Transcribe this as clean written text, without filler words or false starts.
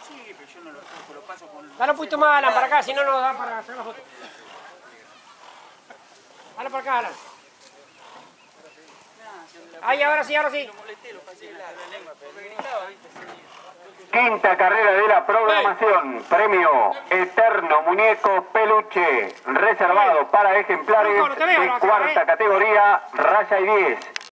Sí, pero yo no lo paso con... Dale un poquito más, Alan, para acá, si no nos da para hacer la foto. Dale para acá, Alan. Ahí, ahora sí, ahora sí. Quinta carrera de la programación, premio Eterno Muñeco Peluche, reservado para ejemplares de cuarta categoría, raya y 10.